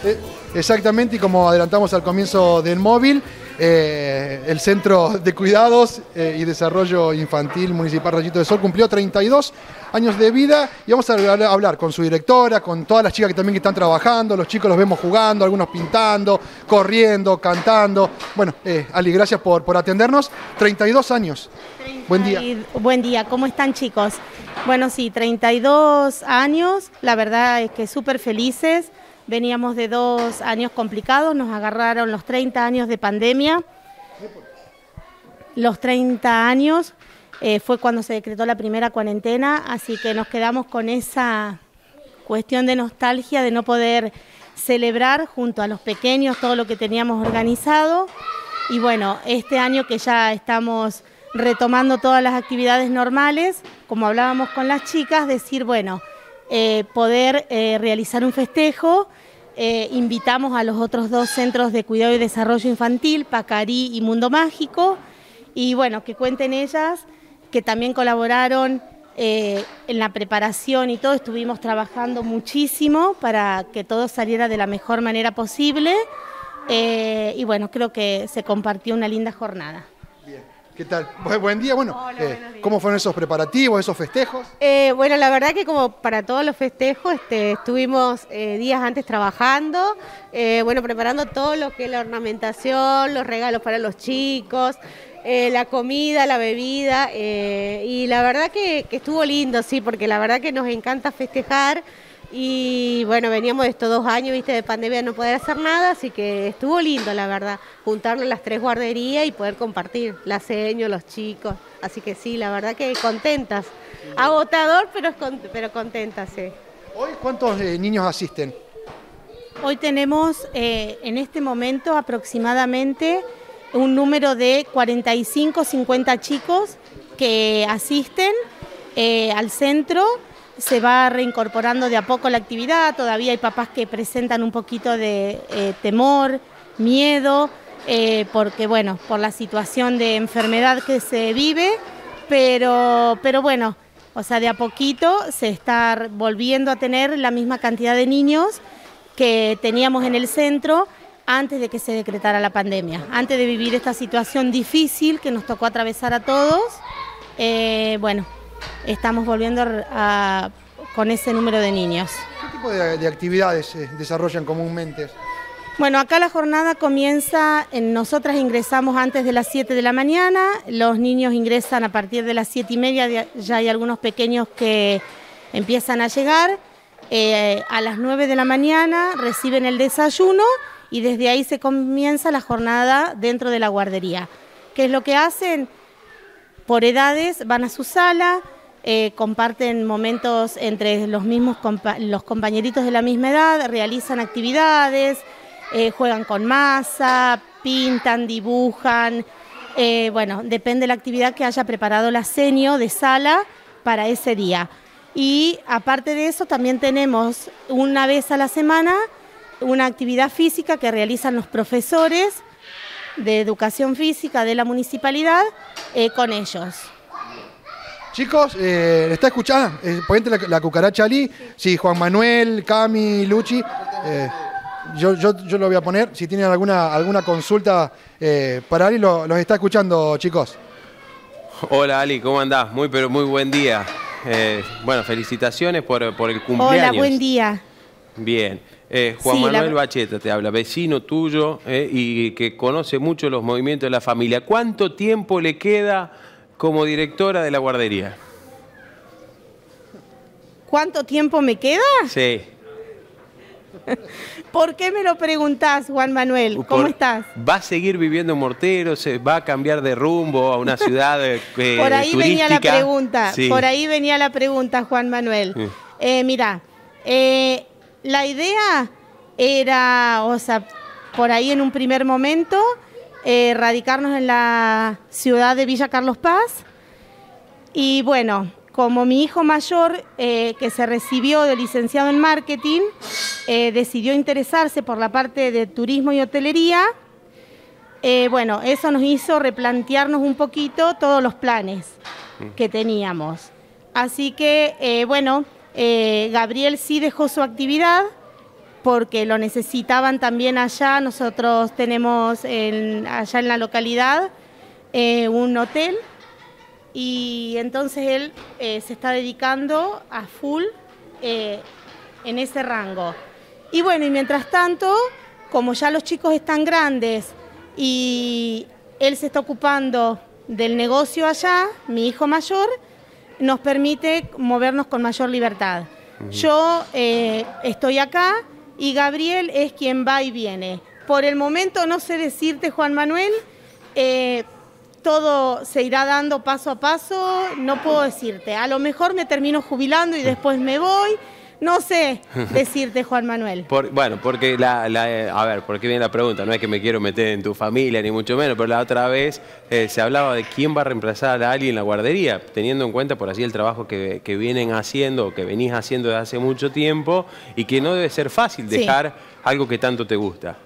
Exactamente, y como adelantamos al comienzo del móvil, el Centro de Cuidados y Desarrollo Infantil Municipal Rayito de Sol cumplió 32 años de vida y vamos a hablar con su directora, con todas las chicas que también están trabajando, los chicos los vemos jugando, algunos pintando, corriendo, cantando. Bueno, Ali, gracias por atendernos. 32 años. Buen día. Buen día, ¿cómo están, chicos? Bueno, sí, 32 años, la verdad es que súper felices. Veníamos de 2 años complicados, nos agarraron los 30 años de pandemia. Los 30 años fue cuando se decretó la primera cuarentena, así que nos quedamos con esa cuestión de nostalgia de no poder celebrar junto a los pequeños todo lo que teníamos organizado. Y bueno, este año que ya estamos retomando todas las actividades normales, como hablábamos con las chicas, decir, bueno, poder realizar un festejo. Invitamos a los otros 2 centros de cuidado y desarrollo infantil, Pacarí y Mundo Mágico, y bueno, que cuenten ellas, que también colaboraron en la preparación y todo. Estuvimos trabajando muchísimo para que todo saliera de la mejor manera posible, y bueno, creo que se compartió una linda jornada. ¿Qué tal? Buen día. Bueno, ¿cómo fueron esos preparativos, esos festejos? Bueno, la verdad que como para todos los festejos estuvimos días antes trabajando, bueno, preparando todo lo que es la ornamentación, los regalos para los chicos, la comida, la bebida, y la verdad que estuvo lindo, sí, porque la verdad que nos encanta festejar. Y bueno, veníamos de estos 2 años, viste, de pandemia, no poder hacer nada, así que estuvo lindo, la verdad, juntarnos las 3 guarderías y poder compartir, la seño, los chicos, así que sí, la verdad que contentas, agotador, pero contentas, sí. ¿Hoy cuántos niños asisten? Hoy tenemos en este momento aproximadamente un número de 45-50 chicos que asisten al centro. Se va reincorporando de a poco la actividad, todavía hay papás que presentan un poquito de temor, miedo, porque bueno, por la situación de enfermedad que se vive, pero bueno, o sea, de a poquito se está volviendo a tener la misma cantidad de niños que teníamos en el centro antes de que se decretara la pandemia, antes de vivir esta situación difícil que nos tocó atravesar a todos. Bueno, estamos volviendo con ese número de niños. ¿Qué tipo de actividades desarrollan comúnmente? Bueno, acá la jornada comienza, nosotras ingresamos antes de las 7 de la mañana, los niños ingresan a partir de las 7:30, ya hay algunos pequeños que empiezan a llegar, a las 9 de la mañana reciben el desayuno y desde ahí se comienza la jornada dentro de la guardería. ¿Qué es lo que hacen? Por edades van a su sala, comparten momentos entre los mismos los compañeritos de la misma edad, realizan actividades, juegan con masa, pintan, dibujan. Bueno, depende de la actividad que haya preparado la senio de sala para ese día. Y aparte de eso también tenemos una vez a la semana una actividad física que realizan los profesores de educación física de la municipalidad con ellos. Chicos, ¿está escuchando? Ponete la cucaracha Ali. Sí, Juan Manuel, Cami, Luchi. Yo lo voy a poner. Si tienen alguna consulta para Ali, los está escuchando, chicos. Hola Ali, ¿cómo andás? Muy buen día. Bueno, felicitaciones por el cumpleaños. Hola, buen día. Bien. Juan Manuel Bacheta te habla, vecino tuyo y que conoce mucho los movimientos de la familia. ¿Cuánto tiempo le queda como directora de la guardería? ¿Cuánto tiempo me queda? Sí. ¿Por qué me lo preguntás, Juan Manuel? ¿Cómo estás? ¿Va a seguir viviendo en Mortero? ¿Se va a cambiar de rumbo a una ciudad por ahí turística? Venía la pregunta, sí. Por ahí venía la pregunta, Juan Manuel. Mira, la idea era, o sea, por ahí en un primer momento, radicarnos en la ciudad de Villa Carlos Paz. Y bueno, como mi hijo mayor, que se recibió de licenciado en marketing, decidió interesarse por la parte de turismo y hotelería, bueno, eso nos hizo replantearnos un poquito todos los planes que teníamos. Así que, bueno, Gabriel sí dejó su actividad porque lo necesitaban también allá. Nosotros tenemos allá en la localidad un hotel y entonces él se está dedicando a full en ese rango. Y bueno, y mientras tanto, como ya los chicos están grandes y él se está ocupando del negocio allá, mi hijo mayor, nos permite movernos con mayor libertad. Yo estoy acá y Gabriel es quien va y viene. Por el momento no sé decirte, Juan Manuel, todo se irá dando paso a paso, no puedo decirte. A lo mejor me termino jubilando y después me voy. No sé decirte, Juan Manuel. Bueno, porque a ver, ¿por qué viene la pregunta? No es que me quiero meter en tu familia, ni mucho menos, pero la otra vez se hablaba de quién va a reemplazar a Ali en la guardería, teniendo en cuenta por así el trabajo que vienen haciendo, que venís haciendo desde hace mucho tiempo, y que no debe ser fácil dejar algo que tanto te gusta.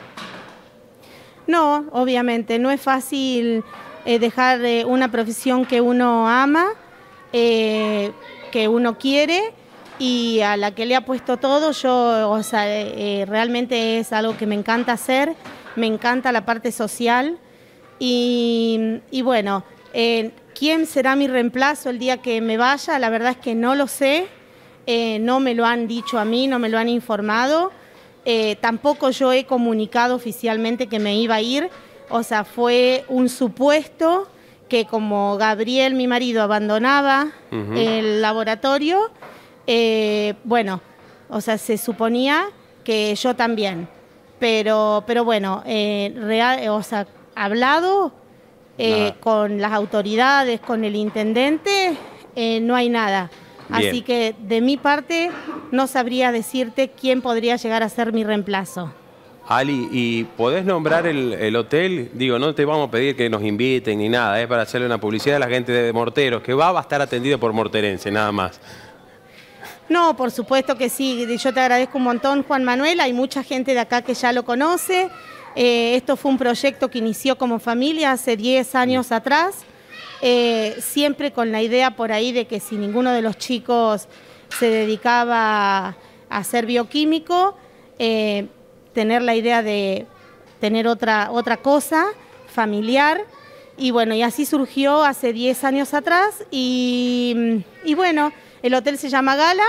No, obviamente, no es fácil dejar una profesión que uno ama, que uno quiere, y a la que le ha puesto todo. Yo, o sea, realmente es algo que me encanta hacer, me encanta la parte social y bueno, ¿quién será mi reemplazo el día que me vaya? La verdad es que no lo sé, no me lo han dicho a mí, no me lo han informado, tampoco yo he comunicado oficialmente que me iba a ir, o sea, fue un supuesto que como Gabriel, mi marido, abandonaba el laboratorio, bueno, o sea, se suponía que yo también, pero bueno, o sea, hablado con las autoridades, con el intendente, no hay nada. Bien. Así que de mi parte no sabría decirte quién podría llegar a ser mi reemplazo. Ali, ¿y podés nombrar el hotel? Digo, no te vamos a pedir que nos inviten ni nada, es para hacerle una publicidad a la gente de Morteros, que va a estar atendido por morterense, nada más. No, por supuesto que sí, yo te agradezco un montón, Juan Manuel, hay mucha gente de acá que ya lo conoce, esto fue un proyecto que inició como familia hace 10 años atrás, siempre con la idea por ahí de que si ninguno de los chicos se dedicaba a ser bioquímico, tener la idea de tener otra cosa familiar, y bueno, y así surgió hace 10 años atrás, y bueno, el hotel se llama Gala,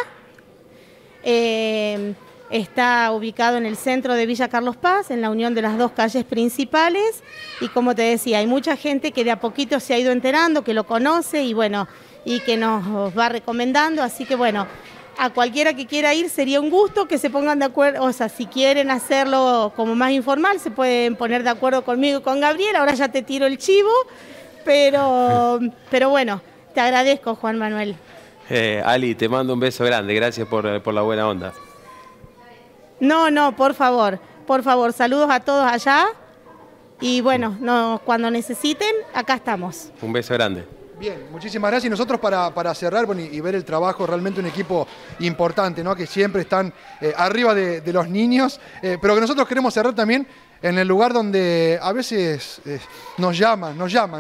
está ubicado en el centro de Villa Carlos Paz, en la unión de las dos calles principales, y como te decía, hay mucha gente que de a poquito se ha ido enterando, que lo conoce y bueno, y que nos va recomendando, así que bueno, a cualquiera que quiera ir sería un gusto que se pongan de acuerdo, o sea, si quieren hacerlo como más informal, se pueden poner de acuerdo conmigo y con Gabriel, ahora ya te tiro el chivo, pero bueno, te agradezco, Juan Manuel. Ali, te mando un beso grande, gracias por la buena onda. No, por favor, saludos a todos allá y bueno, cuando necesiten, acá estamos. Un beso grande. Bien, muchísimas gracias. Y nosotros para cerrar y ver el trabajo, realmente un equipo importante, ¿no? Que siempre están arriba de los niños, pero que nosotros queremos cerrar también en el lugar donde a veces nos llaman.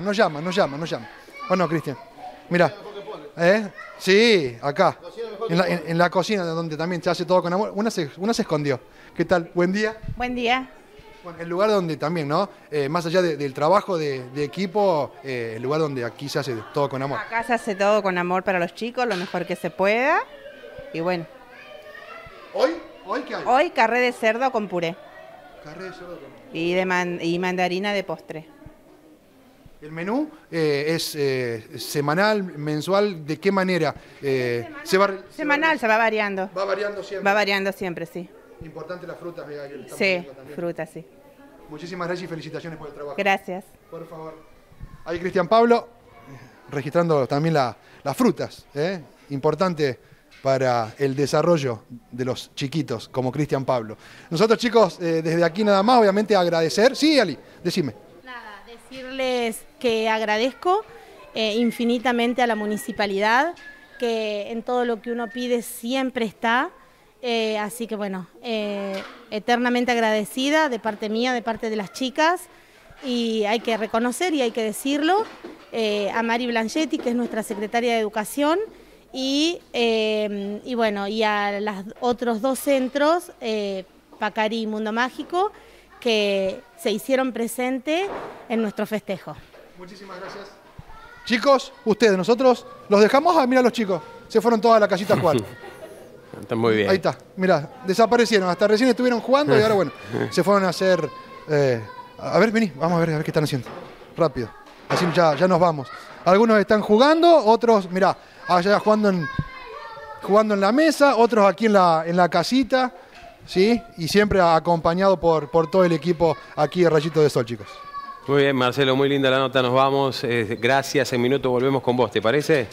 ¿O no, Cristian? Mirá. Sí, acá, en la cocina, donde también se hace todo con amor. Una se escondió. ¿Qué tal? Buen día. Buen día. Bueno, el lugar donde también, ¿no? Más allá del trabajo de equipo, el lugar donde aquí se hace todo con amor. Acá se hace todo con amor para los chicos, lo mejor que se pueda. Y bueno. ¿Hoy qué hay? Hoy carré de cerdo con puré. Carré de cerdo con puré. Y mandarina de postre. ¿El menú es semanal, mensual? ¿De qué manera? Semanal, se va variando. Va variando siempre. Va variando siempre, sí. Importante las frutas, que sí, frutas, sí. Muchísimas gracias y felicitaciones por el trabajo. Gracias. Por favor. Ahí Cristian Pablo, registrando también las frutas, importante para el desarrollo de los chiquitos, como Cristian Pablo. Nosotros, chicos, desde aquí nada más, obviamente agradecer. Sí, Ali, decime. Nada, decirles que agradezco infinitamente a la municipalidad, que en todo lo que uno pide siempre está. Así que bueno, eternamente agradecida de parte mía, de parte de las chicas, y hay que reconocer y hay que decirlo, a Mari Blanchetti, que es nuestra secretaria de Educación, y bueno, y a los otros dos centros, Pacarí y Mundo Mágico, que se hicieron presente en nuestro festejo. Muchísimas gracias. Chicos, ustedes, nosotros los dejamos. Mira los chicos, se fueron todas a la casita a jugar. Está muy bien. Ahí está, mirá, desaparecieron, hasta recién estuvieron jugando y ahora bueno, se fueron a hacer... a ver, vení, vamos a ver qué están haciendo. Rápido, así ya nos vamos. Algunos están jugando, otros, mirá, allá jugando en la mesa, otros aquí en la casita, ¿sí? Y siempre acompañado por todo el equipo aquí de Rayito de Sol, chicos. Muy bien, Marcelo, muy linda la nota, nos vamos. Gracias, en minuto volvemos con vos, ¿te parece?